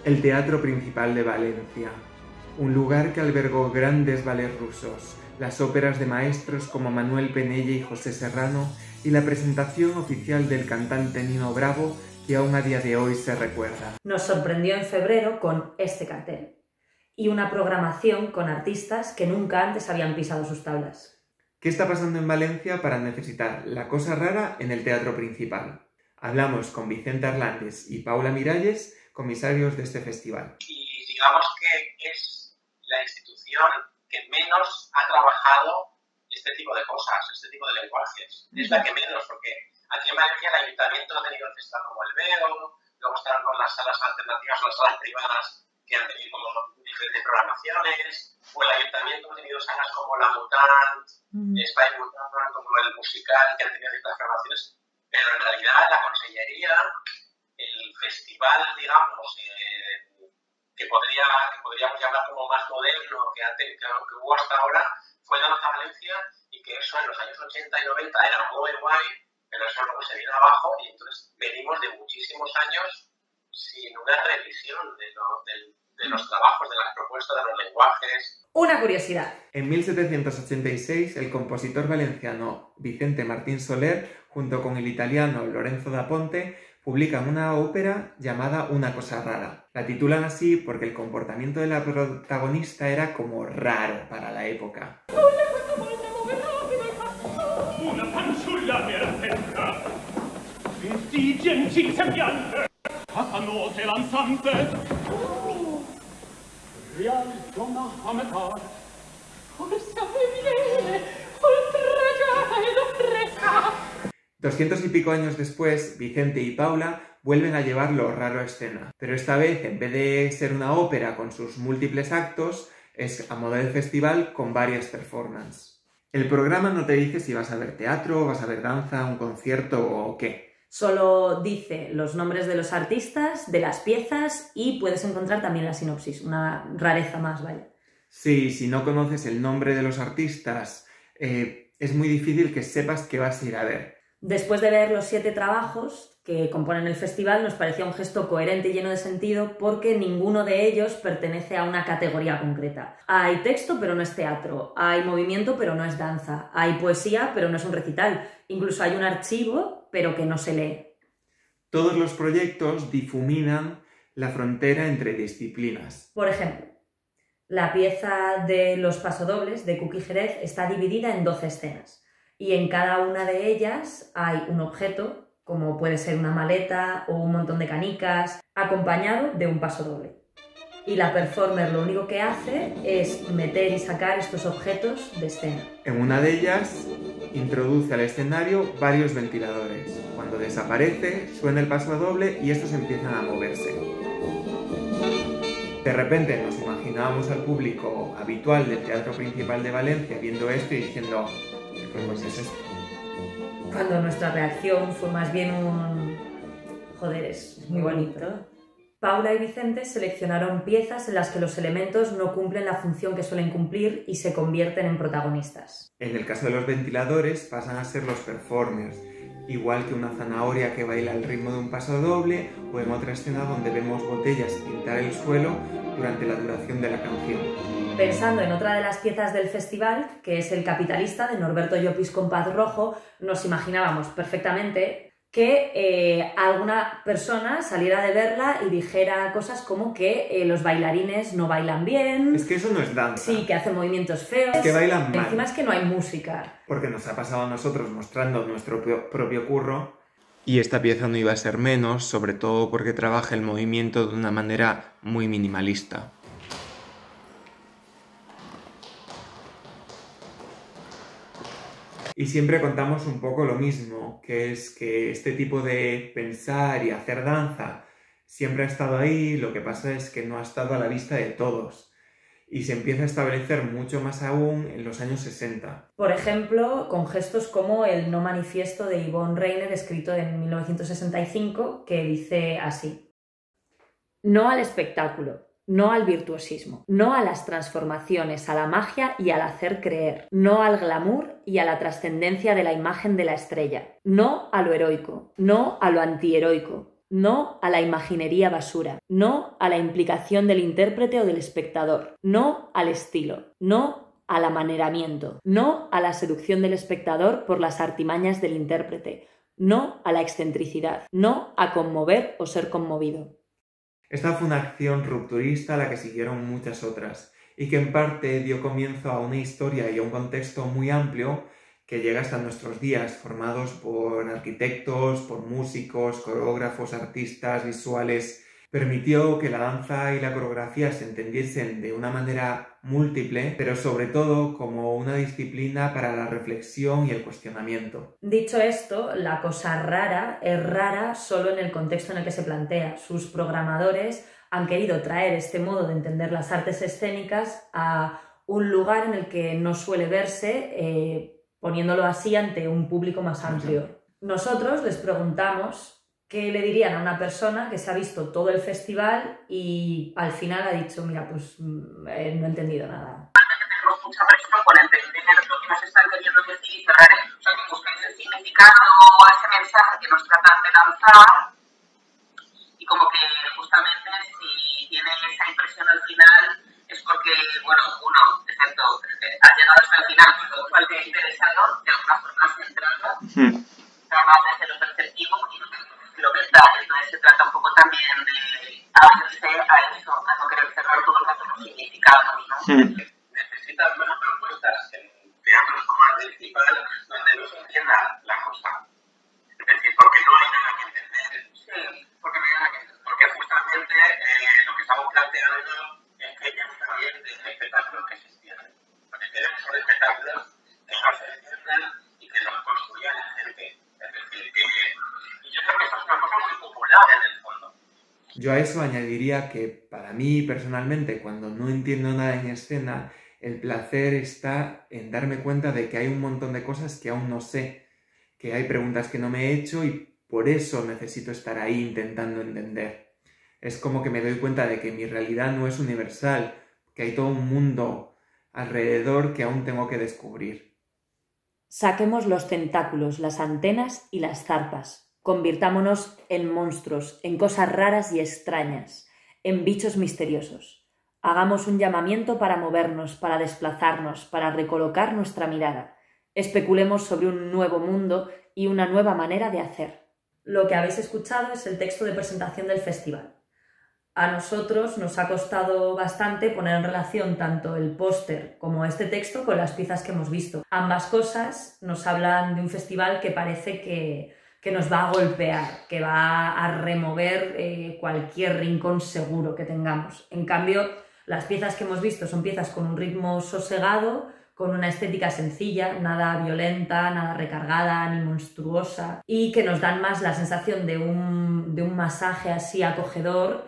El Teatro Principal de Valencia, un lugar que albergó grandes ballets rusos, las óperas de maestros como Manuel Penella y José Serrano y la presentación oficial del cantante Nino Bravo, que aún a día de hoy se recuerda. Nos sorprendió en febrero con este cartel y una programación con artistas que nunca antes habían pisado sus tablas. ¿Qué está pasando en Valencia para necesitar la cosa rara en el Teatro Principal? Hablamos con Vicente Arlandes y Paula Miralles, comisarios de este festival. Y digamos que es la institución que menos ha trabajado este tipo de cosas, este tipo de lenguajes. Es la que menos, porque aquí en Valencia el ayuntamiento ha tenido festivales como el Veo, luego están con las salas alternativas, las salas privadas que han tenido como diferentes programaciones, o el ayuntamiento ha tenido salas como La Mutant, Spy Mutant, como el musical, que han tenido ciertas programaciones, pero en realidad la consellería, el festival, digamos, que podríamos llamar como más moderno que hubo hasta ahora, fue Danza Valencia, y que eso en los años 80 y 90 era muy guay, pero eso luego se viene abajo, y entonces venimos de muchísimos años sin una revisión de los trabajos, de las propuestas, de los lenguajes. Una curiosidad. En 1786, el compositor valenciano Vicente Martín Soler, junto con el italiano Lorenzo da Ponte, publican una ópera llamada Una cosa rara. La titulan así porque el comportamiento de la protagonista era como raro para la época. Una fanciulla perfetta, di gentil sembiante, affannosa e lanzante, real donna a metà, forse viene, oltreggiata ed oppressa. 200 y pico años después, Vicente y Paula vuelven a llevar lo raro a escena, pero esta vez, en vez de ser una ópera con sus múltiples actos, es a modo de festival con varias performances. El programa no te dice si vas a ver teatro, vas a ver danza, un concierto o qué. Solo dice los nombres de los artistas, de las piezas, y puedes encontrar también la sinopsis, una rareza más, ¿vale? Sí, si no conoces el nombre de los artistas, es muy difícil que sepas qué vas a ir a ver. Después de ver los 7 trabajos que componen el festival, nos parecía un gesto coherente y lleno de sentido porque ninguno de ellos pertenece a una categoría concreta. Hay texto, pero no es teatro. Hay movimiento, pero no es danza. Hay poesía, pero no es un recital. Incluso hay un archivo, pero que no se lee. Todos los proyectos difuminan la frontera entre disciplinas. Por ejemplo, la pieza de Los Pasodobles de Cookie Jerez está dividida en 12 escenas. Y en cada una de ellas hay un objeto, como puede ser una maleta o un montón de canicas, acompañado de un pasodoble. Y la performer lo único que hace es meter y sacar estos objetos de escena. En una de ellas introduce al escenario varios ventiladores. Cuando desaparece, suena el pasodoble y estos empiezan a moverse. De repente nos imaginábamos al público habitual del Teatro Principal de Valencia viendo esto y diciendo: ¿qué es esto? Cuando nuestra reacción fue más bien un... joder, es muy bonito. Paula y Vicente seleccionaron piezas en las que los elementos no cumplen la función que suelen cumplir y se convierten en protagonistas. En el caso de los ventiladores pasan a ser los performers, igual que una zanahoria que baila al ritmo de un pasodoble, o en otra escena donde vemos botellas pintar el suelo durante la duración de la canción. Pensando en otra de las piezas del festival, que es El Capitalista, de Norberto Llopis con Paz Rojo, nos imaginábamos perfectamente que alguna persona saliera de verla y dijera cosas como que los bailarines no bailan bien. Es que eso no es danza. Sí, que hacen movimientos feos. Es que bailan mal. Encima es que no hay música. Porque nos ha pasado a nosotros mostrando nuestro propio curro. Y esta pieza no iba a ser menos, sobre todo porque trabaja el movimiento de una manera muy minimalista. Y siempre contamos un poco lo mismo, que es que este tipo de pensar y hacer danza siempre ha estado ahí, lo que pasa es que no ha estado a la vista de todos. Y se empieza a establecer mucho más aún en los años 60. Por ejemplo, con gestos como el No Manifiesto de Yvonne Rainer, escrito en 1965, que dice así: no al espectáculo, no al virtuosismo, no a las transformaciones, a la magia y al hacer creer, no al glamour y a la trascendencia de la imagen de la estrella, no a lo heroico, no a lo antiheroico, no a la imaginería basura, no a la implicación del intérprete o del espectador, no al estilo, no al amaneramiento, no a la seducción del espectador por las artimañas del intérprete, no a la excentricidad, no a conmover o ser conmovido. Esta fue una acción rupturista a la que siguieron muchas otras, y que en parte dio comienzo a una historia y a un contexto muy amplio que llega hasta nuestros días, formados por arquitectos, por músicos, coreógrafos, artistas visuales. Permitió que la danza y la coreografía se entendiesen de una manera múltiple, pero sobre todo como una disciplina para la reflexión y el cuestionamiento. Dicho esto, la cosa rara es rara solo en el contexto en el que se plantea. Sus programadores han querido traer este modo de entender las artes escénicas a un lugar en el que no suele verse, poniéndolo así ante un público más amplio. Nosotros les preguntamos qué le dirían a una persona que se ha visto todo el festival y al final ha dicho, mira, pues no he entendido nada. Tenemos mucha presión por entender lo que nos están queriendo decir y cerrar, o sea, que buscáis el significado o ese mensaje que nos tratan de lanzar, y como que justamente si tiene esa impresión al final es porque, bueno, uno, excepto ha llegado hasta el final, pero otro al que ha interesado, de alguna forma centrado, más desde lo perceptivo y lo que está. Entonces se trata un poco también de abrirse a eso, a no querer cerrar todo el rato los significados, ¿no? Necesitan buenas propuestas en teatros como el principal, donde no se entienda la cosa. Es decir, porque no hay nada que entender. Sí, porque no hay nada que entender. Porque justamente lo que estamos planteando es que ya está bien de espectáculos que se entienden. Lo que queremos son espectáculos que no se entiendan y que los construya la gente. Es decir, que yo creo que eso es una cosa muy popular en el fondo. Yo a eso añadiría que para mí personalmente, cuando no entiendo nada en escena, el placer está en darme cuenta de que hay un montón de cosas que aún no sé, que hay preguntas que no me he hecho y por eso necesito estar ahí intentando entender. Es como que me doy cuenta de que mi realidad no es universal, que hay todo un mundo alrededor que aún tengo que descubrir. Saquemos los tentáculos, las antenas y las zarpas. Convirtámonos en monstruos, en cosas raras y extrañas, en bichos misteriosos. Hagamos un llamamiento para movernos, para desplazarnos, para recolocar nuestra mirada. Especulemos sobre un nuevo mundo y una nueva manera de hacer. Lo que habéis escuchado es el texto de presentación del festival. A nosotros nos ha costado bastante poner en relación tanto el póster como este texto con las piezas que hemos visto. Ambas cosas nos hablan de un festival que parece que nos va a golpear, que va a remover cualquier rincón seguro que tengamos. En cambio, las piezas que hemos visto son piezas con un ritmo sosegado, con una estética sencilla, nada violenta, nada recargada ni monstruosa, y que nos dan más la sensación de un masaje así acogedor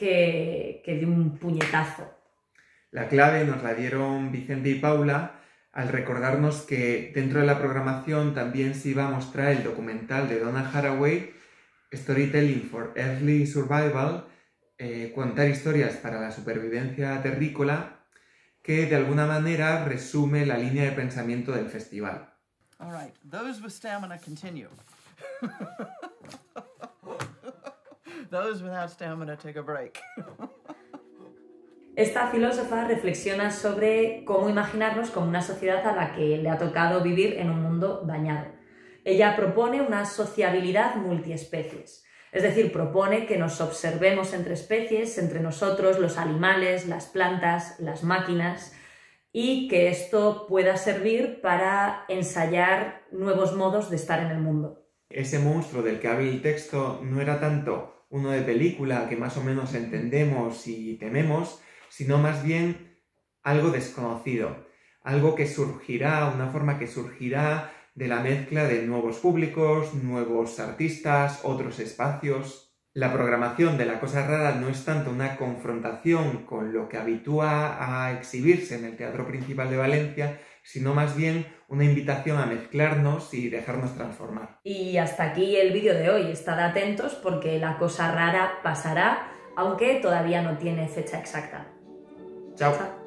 que de un puñetazo. La clave nos la dieron Vicente y Paula al recordarnos que dentro de la programación también se iba a mostrar el documental de Donna Haraway, Storytelling for Early Survival, contar historias para la supervivencia terrícola, que de alguna manera resume la línea de pensamiento del festival. All right, those with stamina continue. Those without stamina take a break. Esta filósofa reflexiona sobre cómo imaginarnos como una sociedad a la que le ha tocado vivir en un mundo dañado. Ella propone una sociabilidad multiespecies, es decir, propone que nos observemos entre especies, entre nosotros, los animales, las plantas, las máquinas, y que esto pueda servir para ensayar nuevos modos de estar en el mundo. Ese monstruo del que habla el texto no era tanto uno de película que más o menos entendemos y tememos, sino más bien algo desconocido, algo que surgirá, una forma que surgirá de la mezcla de nuevos públicos, nuevos artistas, otros espacios. La programación de La Cosa Rara no es tanto una confrontación con lo que habitúa a exhibirse en el Teatro Principal de Valencia, sino más bien una invitación a mezclarnos y dejarnos transformar. Y hasta aquí el vídeo de hoy. Estad atentos porque La Cosa Rara pasará, aunque todavía no tiene fecha exacta. Chao.